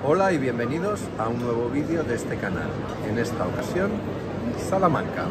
Hola y bienvenidos a un nuevo vídeo de este canal. En esta ocasión, Salamanca.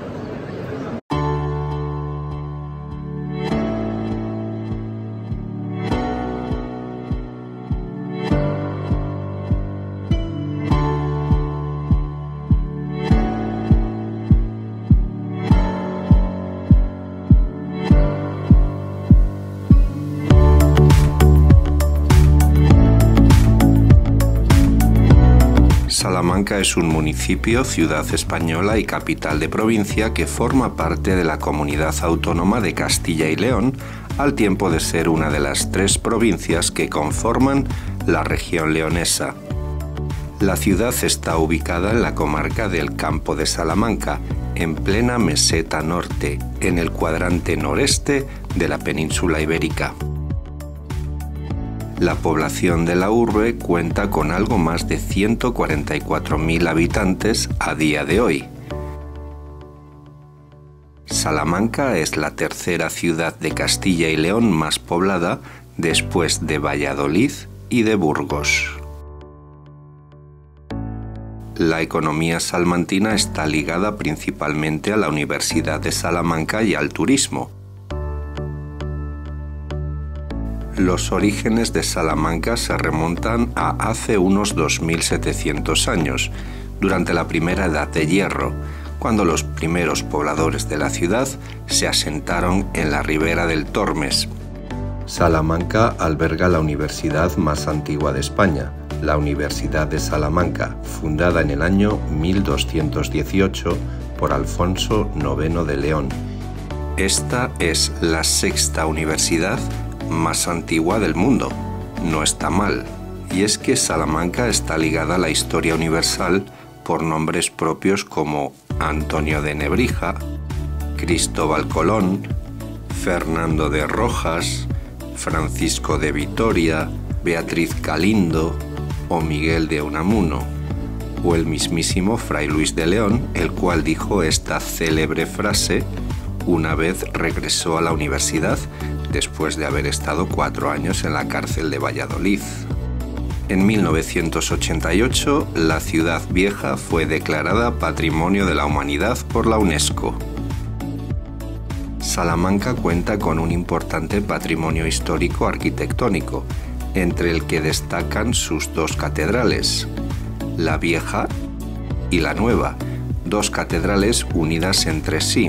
Salamanca es un municipio, ciudad española y capital de provincia que forma parte de la Comunidad Autónoma de Castilla y León, al tiempo de ser una de las 3 provincias que conforman la región leonesa. La ciudad está ubicada en la comarca del Campo de Salamanca, en plena meseta norte, en el cuadrante noreste de la península ibérica. La población de la urbe cuenta con algo más de 144.000 habitantes a día de hoy. Salamanca es la tercera ciudad de Castilla y León más poblada después de Valladolid y de Burgos. La economía salmantina está ligada principalmente a la Universidad de Salamanca y al turismo. Los orígenes de Salamanca se remontan a hace unos 2700 años, durante la primera edad de hierro, cuando los primeros pobladores de la ciudad se asentaron en la ribera del Tormes. Salamanca alberga la universidad más antigua de España, la Universidad de Salamanca, fundada en el año 1218 por Alfonso IX de León. Esta es la 6ª universidad más antigua del mundo. No está mal, y es que Salamanca está ligada a la historia universal por nombres propios como Antonio de Nebrija, Cristóbal Colón, Fernando de Rojas, Francisco de Vitoria, Beatriz Galindo o Miguel de Unamuno, o el mismísimo Fray Luis de León, el cual dijo esta célebre frase una vez regresó a la universidad después de haber estado 4 años en la cárcel de Valladolid. En 1988, la ciudad vieja fue declarada Patrimonio de la Humanidad por la UNESCO. Salamanca cuenta con un importante patrimonio histórico arquitectónico, entre el que destacan sus 2 catedrales, la Vieja y la Nueva, 2 catedrales unidas entre sí.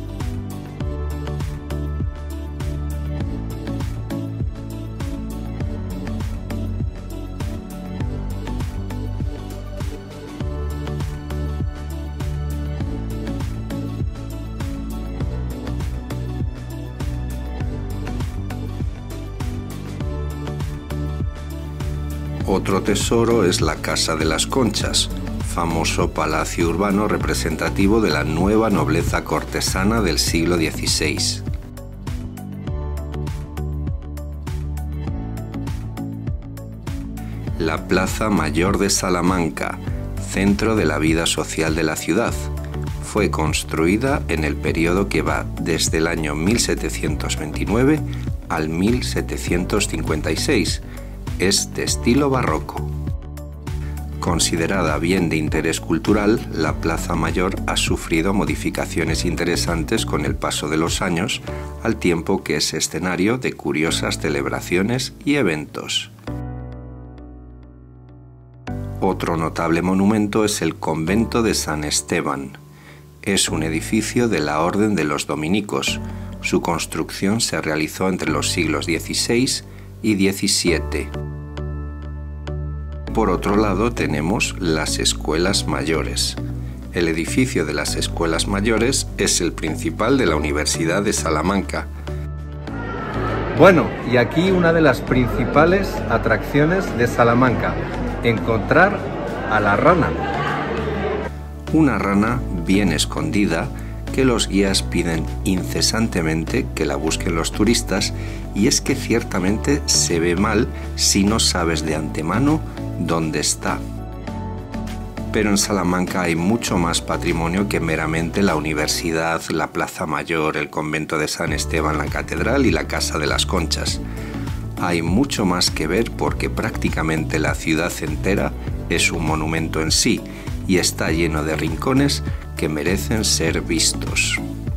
Otro tesoro es la Casa de las Conchas, famoso palacio urbano representativo de la nueva nobleza cortesana del siglo XVI. La Plaza Mayor de Salamanca, centro de la vida social de la ciudad, fue construida en el periodo que va desde el año 1729 al 1756, es de estilo barroco. Considerada bien de interés cultural, la Plaza Mayor ha sufrido modificaciones interesantes con el paso de los años, al tiempo que es escenario de curiosas celebraciones y eventos. Otro notable monumento es el Convento de San Esteban. Es un edificio de la Orden de los Dominicos. Su construcción se realizó entre los siglos XVI y XVII. Por otro lado tenemos las escuelas mayores. El edificio de las escuelas mayores es el principal de la Universidad de Salamanca. Bueno, y aquí una de las principales atracciones de Salamanca, encontrar a la rana. Una rana bien escondida que los guías piden incesantemente que la busquen los turistas, y es que ciertamente se ve mal si no sabes de antemano dónde está. Pero en Salamanca hay mucho más patrimonio que meramente la universidad, la Plaza Mayor, el convento de San Esteban, la catedral y la Casa de las Conchas. Hay mucho más que ver porque prácticamente la ciudad entera es un monumento en sí y está lleno de rincones que merecen ser vistos.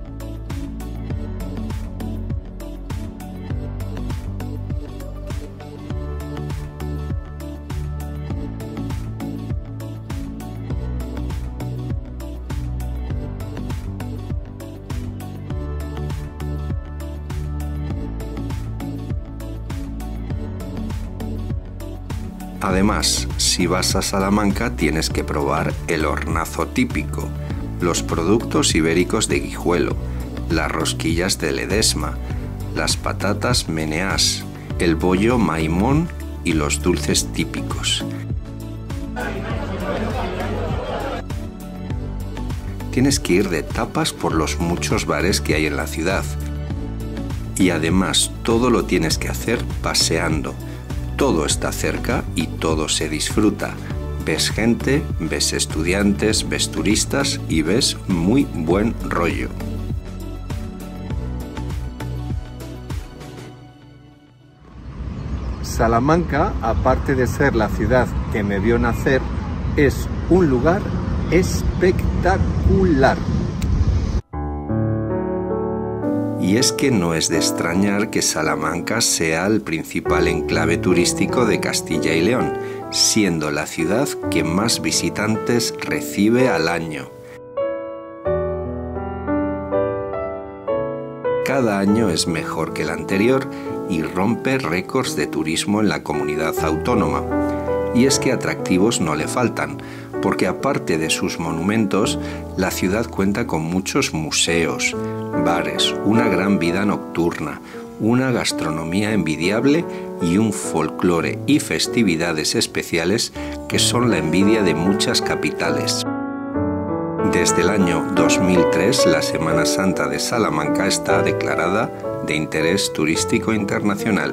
Además, si vas a Salamanca tienes que probar el hornazo típico, los productos ibéricos de Guijuelo, las rosquillas de Ledesma, las patatas meneás, el bollo maimón y los dulces típicos. Tienes que ir de tapas por los muchos bares que hay en la ciudad. Y además todo lo tienes que hacer paseando. Todo está cerca y todo se disfruta. Ves gente, ves estudiantes, ves turistas y ves muy buen rollo. Salamanca, aparte de ser la ciudad que me vio nacer, es un lugar espectacular. Y es que no es de extrañar que Salamanca sea el principal enclave turístico de Castilla y León, siendo la ciudad que más visitantes recibe al año. Cada año es mejor que el anterior y rompe récords de turismo en la comunidad autónoma. Y es que atractivos no le faltan, porque aparte de sus monumentos, la ciudad cuenta con muchos museos, bares, una gran vida nocturna, una gastronomía envidiable y un folclore y festividades especiales que son la envidia de muchas capitales. Desde el año 2003, la Semana Santa de Salamanca está declarada de interés turístico internacional.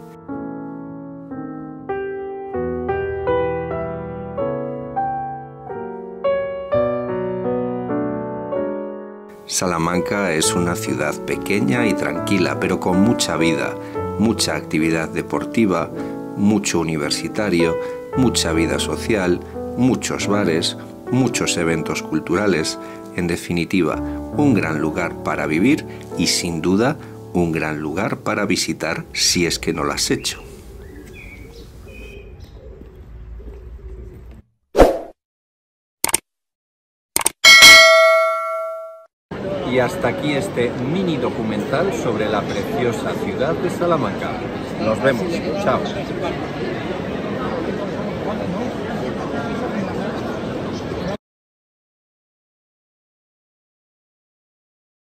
Salamanca es una ciudad pequeña y tranquila, pero con mucha vida, mucha actividad deportiva, mucho universitario, mucha vida social, muchos bares, muchos eventos culturales. En definitiva, un gran lugar para vivir y sin duda un gran lugar para visitar si es que no lo has hecho. Y hasta aquí este mini documental sobre la preciosa ciudad de Salamanca. Nos vemos. Chao.